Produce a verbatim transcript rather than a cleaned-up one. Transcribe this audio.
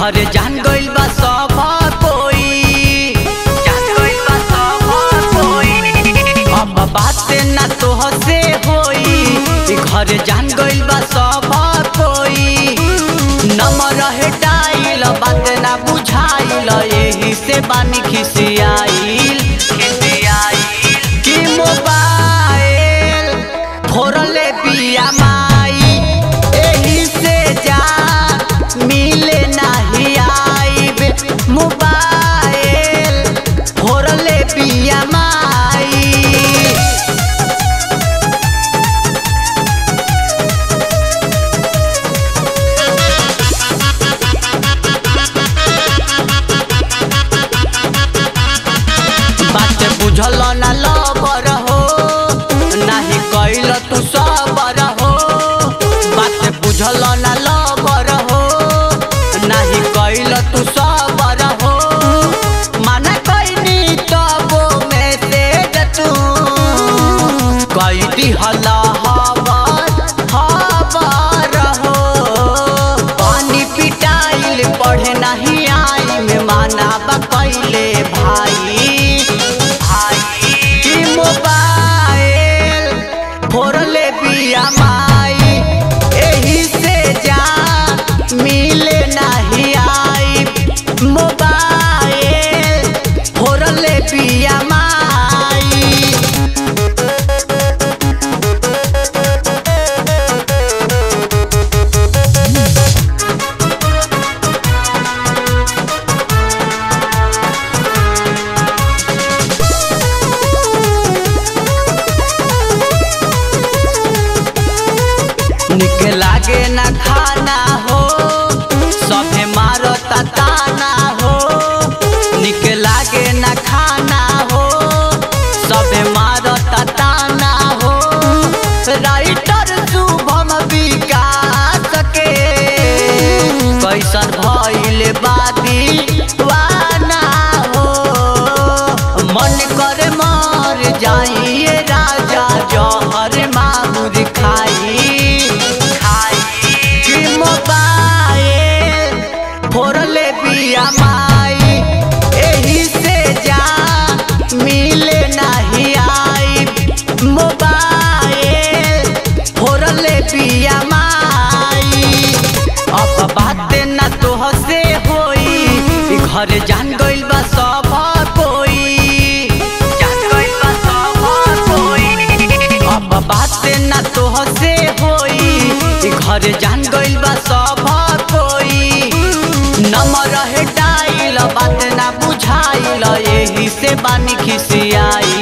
घर जान गइल बा सब कोई, जान गइल बा सब कोई। अब बात ना तोहसे होई, घर जान गइल बा सब कोई। नंबर रहे डाइल बात ना बुझाइल, यही से बानी खिसियाइल खिसियाइल कि मोबाइल फोड़ले बिया माई, यही से जा मिले नहीं आइब। मोबाइल फोड़ले बिया माई। बात बुझल ना लबर हो, नाही कैल तू सबर हो। बात बुझल ना लबर हो, नाही कैल तू सबर हो। माना कैनी तबो में से तू कई दिहला हबर हबर हो। पानी पिटाइल पढ़े नहीं आई में माना बकैले भाई भाई कि मोबाइल फोड़ले बिया माई, यही से जा मिले नहीं आई। मोबाइल फोड़ले बिया माई। निक लागे ना खाना हो, सभे मारता ताना हो। निक लागे ना खाना हो, सभे मारता ताना हो। राइटर शुभम विकास के कैसन भइल बादी वाना हो। मन करे मर जाइए राजा जहर माहुर खाई कि मोबाइल फोड़ले बिया माई, यही से जा मिले नहीं आई। मोबाइल फोड़ले बिया माई। अब बात ना तोहसे होई, घर जान गइल बा सब कोई, जान गइल बा सब कोई। अब बात ना तोहसे होई, घर जान गइल बा सब कोई। नंबर रहे डाइल बात ना बुझाइल, यही से बानी खिसियाइल।